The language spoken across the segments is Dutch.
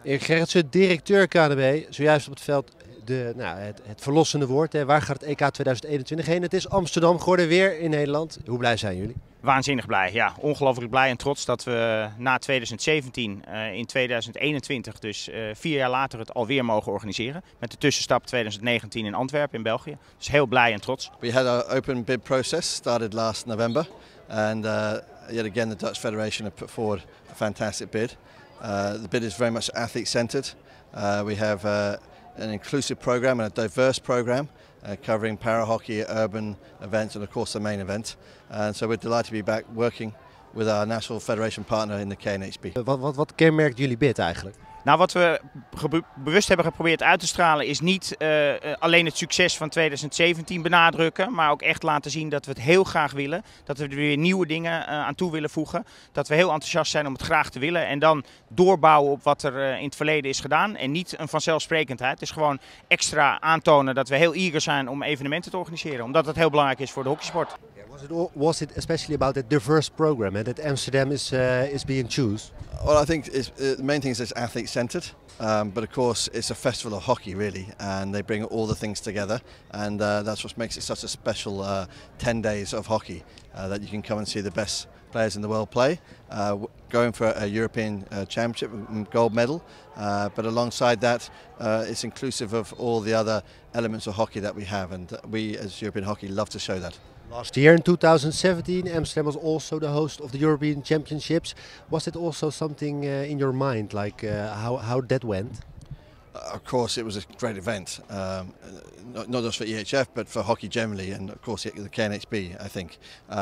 Erik Gerritsen, directeur KNWB, zojuist op het veld het verlossende woord. Hè. Waar gaat het EK 2021 heen? Het is Amsterdam geworden, weer in Nederland. Hoe blij zijn jullie? Waanzinnig blij, ja. Ongelooflijk blij en trots dat we na 2017 in 2021, dus 4 jaar later, het alweer mogen organiseren. Met de tussenstap 2019 in Antwerpen in België. Dus heel blij en trots. We had our open bid process started last November, and yet again the Dutch Federation have put forward a fantastic bid. The bid is very much athlete-centered. We have an inclusive program and a diverse program covering para-hockey, urban events and of course the main event. And so we're delighted to be back working with our national federation partner in the KNHB. Wat kenmerkt jullie bid eigenlijk? Nou, wat we bewust hebben geprobeerd uit te stralen is niet alleen het succes van 2017 benadrukken, maar ook echt laten zien dat we het heel graag willen. Dat we er weer nieuwe dingen aan toe willen voegen. Dat we heel enthousiast zijn om het graag te willen en dan doorbouwen op wat er in het verleden is gedaan. En niet een vanzelfsprekendheid. Het is gewoon extra aantonen dat we heel eager zijn om evenementen te organiseren. Omdat het heel belangrijk is voor de hockeysport. Was it especially about that diverse program that Amsterdam is being chosen? Well, I think the main thing is it's athlete-centered, but of course it's a festival of hockey really, and they bring all the things together, and that's what makes it such a special 10 days of hockey, that you can come and see the best players in the world play, going for a European Championship gold medal, but alongside that it's inclusive of all the other elements of hockey that we have, and we as European Hockey love to show that. Last year in 2017, Amsterdam was also the host of the European Championships. Was it also something in your mind, like how that went? Of course, it was a great event, not just for EHF, but for hockey generally, and of course the KNHB, I think.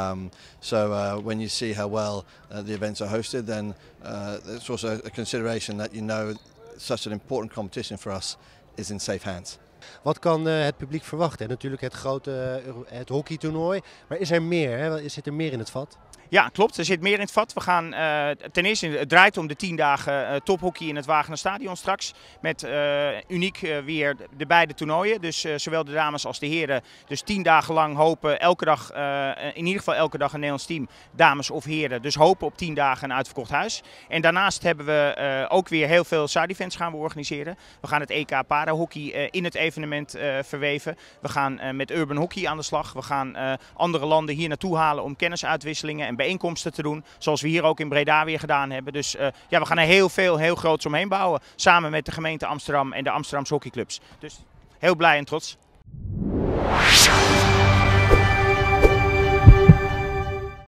So when you see how well the events are hosted, then it's also a consideration that you know such an important competition for us is in safe hands. Wat kan het publiek verwachten? Natuurlijk het hockeytoernooi, maar is er meer? Hè? Zit er meer in het vat? Ja, klopt. Er zit meer in het vat. We gaan ten eerste, het draait om de 10 dagen tophockey in het Wagener Stadion straks. Met uniek weer de beide toernooien. Dus zowel de dames als de heren. Dus 10 dagen lang hopen elke dag, in ieder geval elke dag een Nederlands team, dames of heren. Dus hopen op 10 dagen een uitverkocht huis. En daarnaast hebben we ook weer heel veel side events gaan we organiseren. We gaan het EK parahockey in het evenement verweven. We gaan met urban hockey aan de slag. We gaan andere landen hier naartoe halen om kennisuitwisselingen en bijeenkomsten te doen, zoals we hier ook in Breda weer gedaan hebben. Dus ja, we gaan er heel groots omheen bouwen, samen met de gemeente Amsterdam en de Amsterdamse hockeyclubs. Dus heel blij en trots.